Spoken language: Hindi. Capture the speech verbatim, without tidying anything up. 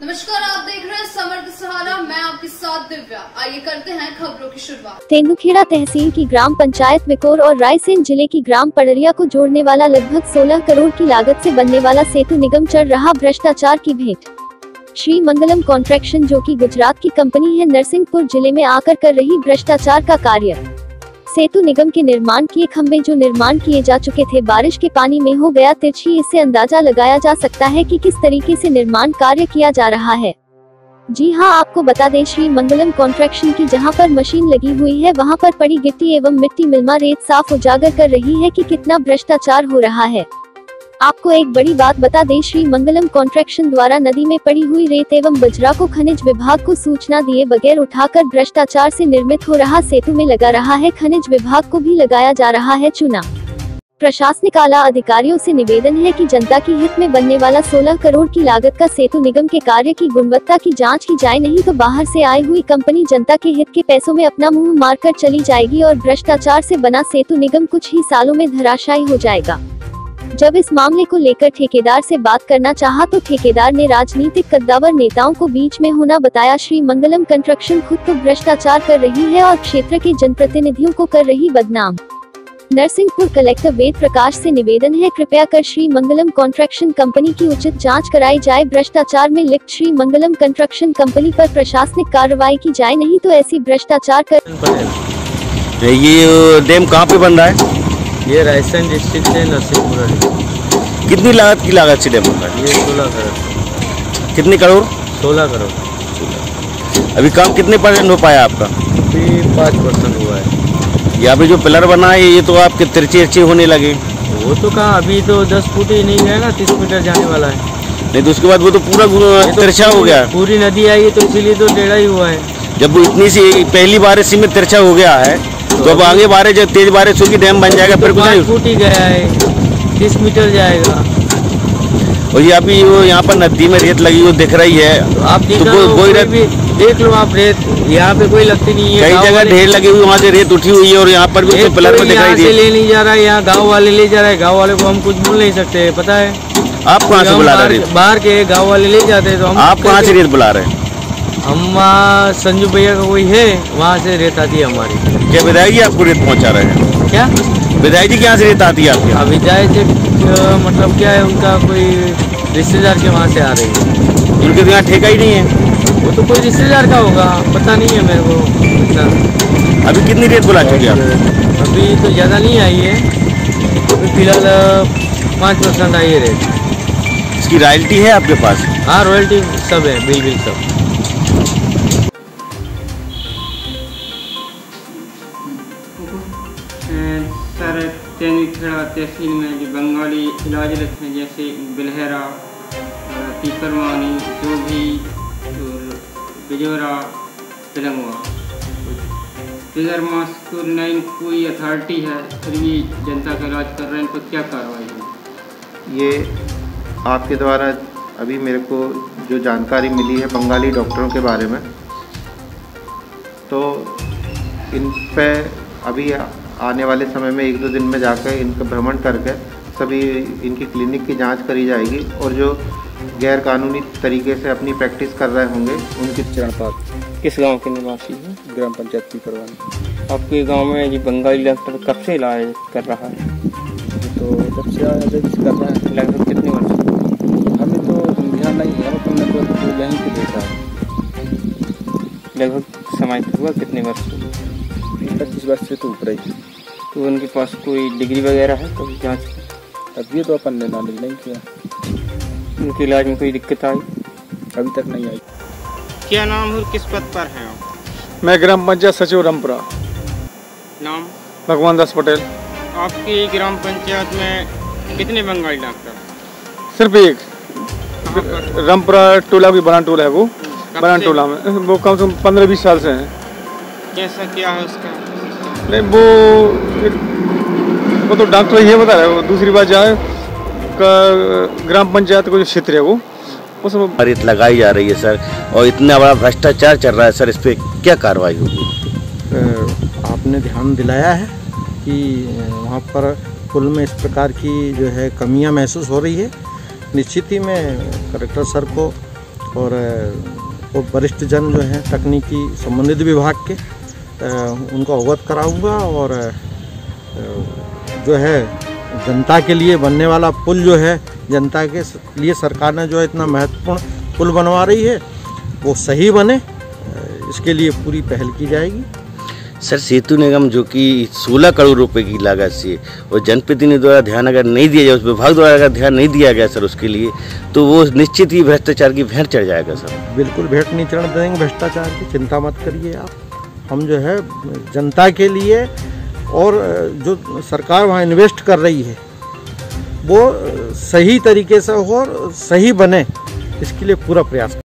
नमस्कार, आप देख रहे हैं समर्थ सहारा। मैं आपके साथ दिव्या। आइए करते हैं खबरों की शुरुआत। तेंदुखेड़ा तहसील की ग्राम पंचायत विकोर और रायसेन जिले की ग्राम पड़रिया को जोड़ने वाला लगभग सोलह करोड़ की लागत से बनने वाला सेतु निगम चढ़ रहा भ्रष्टाचार की भेंट। श्री मंगलम कॉन्ट्रैक्शन, जो कि गुजरात की कंपनी है, नरसिंहपुर जिले में आकर कर रही भ्रष्टाचार का कार्य। सेतु निगम के निर्माण किए खंभे जो निर्माण किए जा चुके थे, बारिश के पानी में हो गया तिरछी। इससे अंदाजा लगाया जा सकता है कि किस तरीके से निर्माण कार्य किया जा रहा है। जी हां, आपको बता दें, श्री मंगलम कॉन्ट्रैक्शन की जहां पर मशीन लगी हुई है, वहां पर पड़ी गिट्टी एवं मिट्टी मिलमा रेत साफ उजागर कर रही है कि कितना भ्रष्टाचार हो रहा है। आपको एक बड़ी बात बता दें, श्री मंगलम कॉन्ट्रैक्शन द्वारा नदी में पड़ी हुई रेत एवं बजरा को खनिज विभाग को सूचना दिए बगैर उठाकर भ्रष्टाचार से निर्मित हो रहा सेतु में लगा रहा है। खनिज विभाग को भी लगाया जा रहा है चूना। प्रशासनिक आला अधिकारियों से निवेदन है कि जनता की हित में बनने वाला सोलह करोड़ की लागत का सेतु निगम के कार्य की गुणवत्ता की जांच की जाए, नहीं तो बाहर से आई हुई कंपनी जनता के हित के पैसों में अपना मुंह मारकर चली जाएगी और भ्रष्टाचार से बना सेतु निगम कुछ ही सालों में धराशायी हो जाएगा। जब इस मामले को लेकर ठेकेदार से बात करना चाहा तो ठेकेदार ने राजनीतिक कद्दावर नेताओं को बीच में होना बताया। श्री मंगलम कंस्ट्रक्शन खुद तो भ्रष्टाचार कर रही है और क्षेत्र के जनप्रतिनिधियों को कर रही बदनाम। नरसिंहपुर कलेक्टर वेद प्रकाश से निवेदन है, कृपया कर श्री मंगलम कंस्ट्रक्शन कंपनी की उचित जांच कराई जाए। भ्रष्टाचार में लिप्त श्री मंगलम कंस्ट्रक्शन कंपनी पर प्रशासनिक कार्रवाई की जाए, नहीं तो ऐसी भ्रष्टाचार कर। ये डैम कहाँ पे बन रहा है? ये रायसेन डिस्ट्रिक्ट से नरसिंहपुर। कितनी लागत की लागत से डैम बन रहा है? ये सोलह करोड़। कितने करोड़? सोलह करोड़। अभी काम कितने परसेंट हो पाया आपका? अभी पाँच परसेंट हुआ है। यहाँ पे जो पिलर बना है ये तो आपके तिरछे तिरछे होने लगे। वो तो कहाँ, अभी तो दस फुट ही नहीं है ना, तीस मीटर जाने वाला है। नहीं तो उसके बाद वो तो पूरा तो तिरछा हो गया। पूरी नदी आई है तो इसीलिए तो टेढ़ा ही हुआ है। जब वो इतनी सी पहली बारिश में तिरछा हो गया है तो अब आगे बारिश जब तेज बारिश होगी डैम बन जाएगा, फिर कुछ फुट ही गया है, तीस मीटर जाएगा। और ये अभी वो यहाँ पर नदी में रेत लगी हुई दिख रही है, तो आप देख तो लो, कोई रेत भी देख लो आप, रेत यहाँ पे कोई लगती नहीं है। कई जगह ढेर लगी हुई, वहाँ से रेत उठी हुई है और यहाँ पर भी तो पिलर में दिखाई दे। ले नहीं जा रहा है, यहाँ गाँव वाले ले जा रहे हैं। गाँव वाले को हम कुछ बोल नहीं सकते, पता है। आप कहाँ से बुला रहे हैं? बाहर के गाँव वाले ले जाते हैं। तो हम आप कहाँ से रेत बुला रहे हैं? हम संजू भैया का कोई है, वहाँ से रेत आती है हमारी। क्या विधायक जी आपको रेत पहुँचा रहे हैं? क्या विधायक जी क्या से रेत आती है आपके? विधायक जी मतलब क्या है, उनका कोई रिश्तेदार के वहाँ से आ रही है। उनके तो यहाँ ठेका ही नहीं है। वो तो कोई रिश्तेदार का होगा, पता नहीं है मेरे को। अभी कितनी रेत बुला चुकी है आप? अभी तो ज़्यादा नहीं आई है, अभी फिलहाल पाँच परसेंट आई है रेत। इसकी रॉयल्टी है आपके पास? हाँ, रॉयल्टी सब है, बिल बिल सब। सर, तेंदुखेड़ा तहसील में जो बंगाली इलाज रहते हैं, जैसे बिलहरा, पीपरवानी, जोभी, बिजोरा, तेलंगवा, फिगर मास्कुर नाइन कोई अथॉरिटी है, फिर भी जनता का इलाज कर रहे हैं, तो क्या कार्रवाई है? ये आपके द्वारा अभी मेरे को जो जानकारी मिली है बंगाली डॉक्टरों के बारे में, तो इन पे अभी आने वाले समय में एक दो दिन में जाकर इनका भ्रमण करके सभी इनकी क्लिनिक की जांच करी जाएगी और जो गैर कानूनी तरीके से अपनी प्रैक्टिस कर रहे होंगे उनकी चरणपात। किस गांव के निवासी हैं? ग्राम पंचायत की करवानी। आपके गांव में ये बंगाली डॉक्टर कब से इलाज कर रहा है? तो जब से आया कर रहा है। लगभग कितने वर्ष? हमें तो ध्यान नहीं है, हमने तो यहीं पे देखा है। लगभग समय हुआ कितने वर्ष? पच्चीस वर्ष से तो ऊपर ही। तो उनके पास कोई डिग्री वगैरह है कभी जांच? अभी तो अपन ने नॉलेज नहीं किया। उनके इलाज में कोई दिक्कत आई? अभी तक नहीं आई। क्या नाम और किस पद पर हैं आप? मैं ग्राम पंचायत सचिव रामपुरा। नाम? भगवान दास पटेल। आपकी ग्राम पंचायत में कितने बंगाली डॉक्टर? सिर्फ एक। रामपुरा टोला भी बना टोला है, वो बना टोला में वो कम से कम पंद्रह बीस साल से है। कैसा क्या है उसका? नहीं, वो वो तो डॉक्टर ये बता रहे हैं। दूसरी बात जाए ग्राम पंचायत को जो क्षेत्र है वो उसमें रेत लगाई जा रही है सर, और इतना बड़ा भ्रष्टाचार चल रहा है सर, इस पे क्या कार्रवाई होगी? आपने ध्यान दिलाया है कि वहाँ पर पुल में इस प्रकार की जो है कमियाँ महसूस हो रही है। निश्चित ही मैं कलेक्टर सर को और वो वरिष्ठ जन जो हैं तकनीकी संबंधित विभाग के उनको अवगत कराऊंगा और जो है जनता के लिए बनने वाला पुल जो है, जनता के लिए सरकार ने जो है इतना महत्वपूर्ण पुल बनवा रही है वो सही बने, इसके लिए पूरी पहल की जाएगी। सर, सेतु निगम जो कि सोलह करोड़ रुपए की लागत से और जनप्रतिनिधि द्वारा ध्यान अगर नहीं दिया जाए, उस विभाग द्वारा अगर ध्यान नहीं दिया गया सर उसके लिए, तो वो निश्चित ही भ्रष्टाचार की भेंट चढ़ जाएगा सर। बिल्कुल भेंट नहीं चढ़ देंगे भ्रष्टाचार की, चिंता मत करिए आप। हम जो है जनता के लिए और जो सरकार वहाँ इन्वेस्ट कर रही है वो सही तरीके से हो और सही बने, इसके लिए पूरा प्रयास